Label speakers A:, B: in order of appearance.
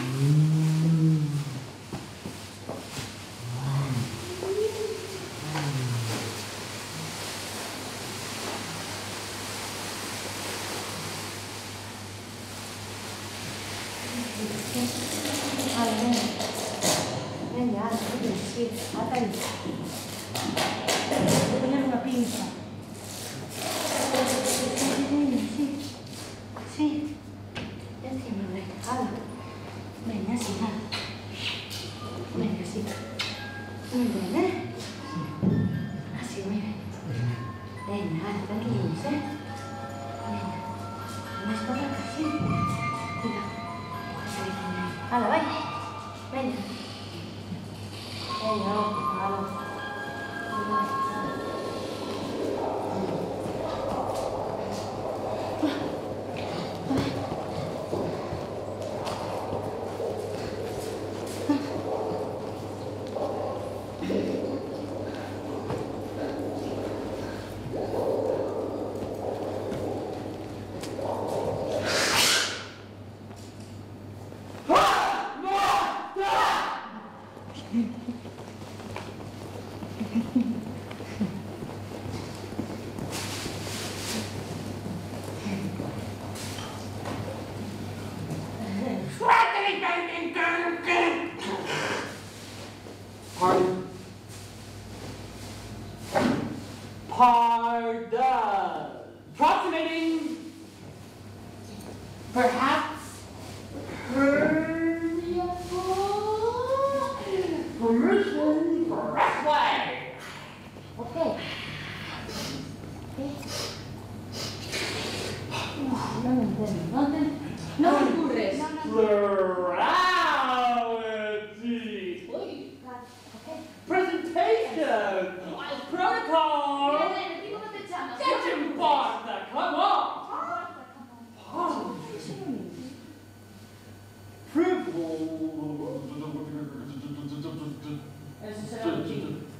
A: Ven ya, sí, hasta ahí. Voy a poner una pinza. Sí, sí. Encima, venga, venga, así, venga, así. Muy bien, ¿eh? Así, muy bien. Venga, tranquilos, ¿eh? Venga. Más para acá, sí. Cuidado. Hala, vaya. Venga. Venga, vamos.
B: Pardon. Approximating. Perhaps. Permission for wrestling.
A: Okay. No me entiendo. No me ocurres.
B: Plurality. Presentation. Protocol. Get him, Bartha. Come on.
A: Ese será el chico.